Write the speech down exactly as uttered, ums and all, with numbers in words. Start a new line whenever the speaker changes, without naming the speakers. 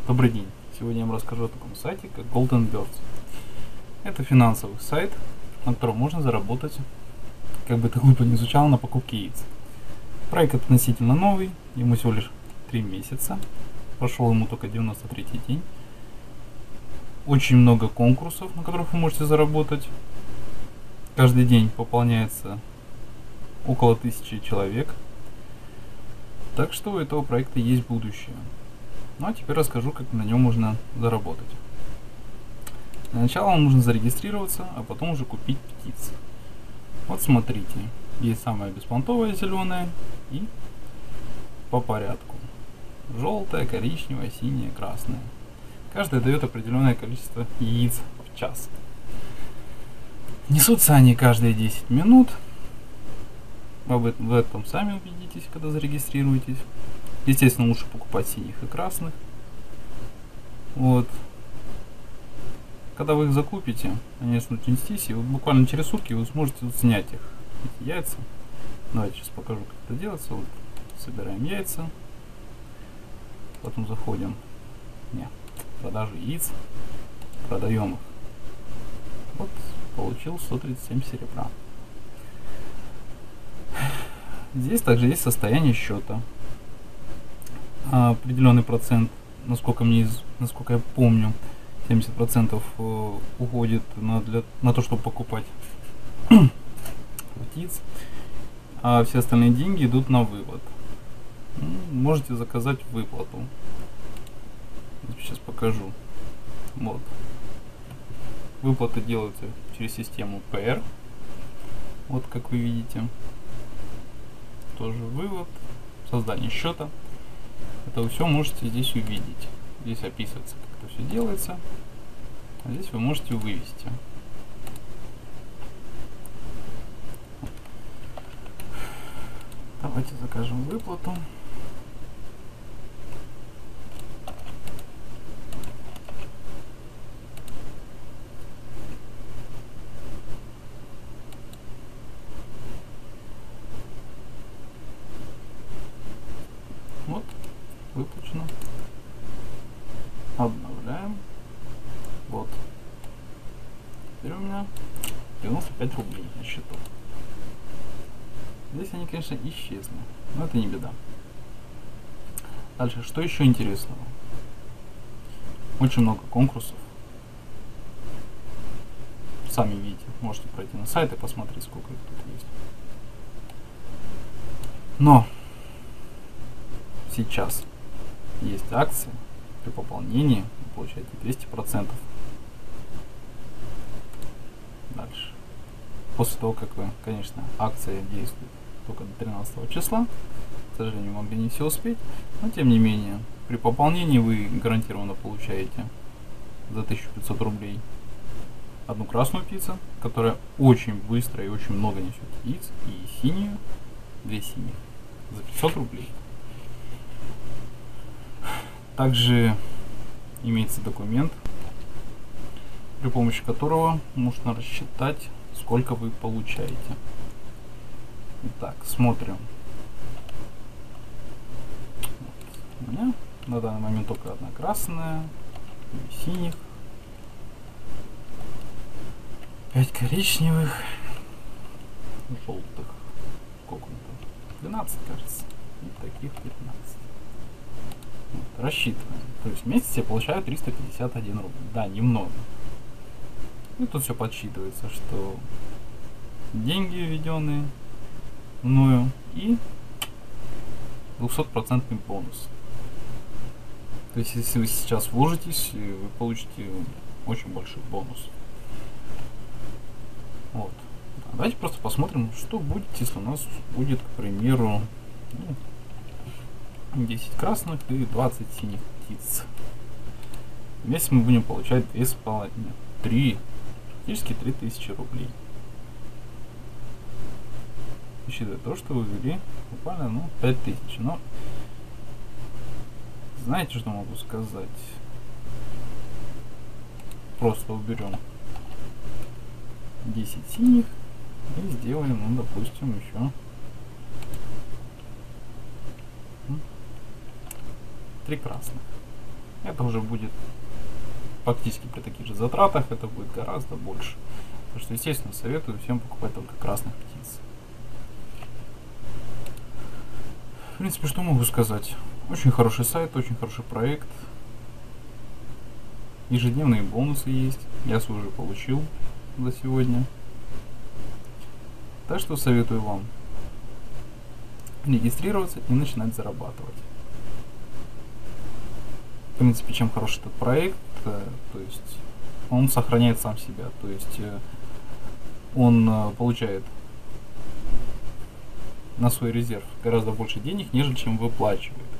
Добрый день! Сегодня я вам расскажу о таком сайте, как Golden Birds. Это финансовый сайт, на котором можно заработать, как бы это глупо не звучало, на покупке яиц. Проект относительно новый, ему всего лишь три месяца, прошел ему только девяносто третий день. Очень много конкурсов, на которых вы можете заработать. Каждый день пополняется около тысячи человек. Так что у этого проекта есть будущее. Ну а теперь расскажу, как на нем можно заработать. Для начала вам нужно зарегистрироваться, а потом уже купить птиц. Вот смотрите, есть самая беспонтовая зеленая и по порядку. Желтая, коричневая, синяя, красная. Каждая дает определенное количество яиц в час. Несутся они каждые десять минут. Вы в этом сами убедитесь, когда зарегистрируетесь. Естественно, лучше покупать синих и красных. Вот. Когда вы их закупите, они начнут нестись, и вот буквально через сутки вы сможете вот снять их, эти яйца. Давайте сейчас покажу, как это делается. Вот собираем яйца. Потом заходим не, в продажу яиц. Продаем их. Вот, получил сто тридцать семь серебра. Здесь также есть состояние счета. Определенный процент, насколько мне, насколько я помню, семьдесят процентов уходит на, для, на то, чтобы покупать птиц, а все остальные деньги идут на вывод. Можете заказать выплату. Сейчас покажу. Вот. Выплаты делаются через систему пэ эр. Вот как вы видите. Тоже вывод, создание счета. Это вы все можете здесь увидеть. Здесь описывается, как это все делается. А здесь вы можете вывести. Давайте закажем выплату. Вот, выплачено. Обновляем. Вот. Теперь у меня девяносто пять рублей на счету. Здесь они, конечно, исчезли, но это не беда. Дальше, что еще интересного? Очень много конкурсов. Сами видите, можете пройти на сайт и посмотреть, сколько их тут есть. Но сейчас есть акции. При пополнении вы получаете двести процентов. Дальше. После того, как вы, конечно, акция действует только до тринадцатого числа, к сожалению, могли не все успеть, но тем не менее, при пополнении вы гарантированно получаете за тысячу пятьсот рублей одну красную птицу, которая очень быстро и очень много несет яиц, и синюю, две синие, за пятьсот рублей. Также имеется документ, при помощи которого можно рассчитать, сколько вы получаете. Итак, смотрим. Вот. У меня на данный момент только одна красная, две синих, пять коричневых, желтых. Сколько там? двенадцать, кажется. И таких пятнадцать. Вот, рассчитываем. То есть в месяц я получаю триста пятьдесят один рубль. Да, немного. И тут все подсчитывается, что деньги введенные мною и двухсотпроцентный бонус. То есть если вы сейчас вложитесь, вы получите очень большой бонус. Вот. Давайте просто посмотрим, что будет, если у нас будет, к примеру, ну, десять красных и двадцать синих птиц. Вместе мы будем получать две с половиной, три, практически три тысячи рублей. Учитывая то, что вы ввели буквально, ну, пять тысяч. Но знаете, что могу сказать? Просто уберем десять синих и сделаем, ну, допустим, еще три красных. это уже будет фактически при таких же затратах, это будет гораздо больше. Так что, естественно, советую всем покупать только красных птиц. В принципе, что могу сказать? Очень хороший сайт, очень хороший проект. Ежедневные бонусы есть. Я свой уже получил за сегодня. Так что советую вам регистрироваться и начинать зарабатывать. В принципе, чем хорош этот проект, то есть он сохраняет сам себя, то есть он получает на свой резерв гораздо больше денег, нежели чем выплачивает.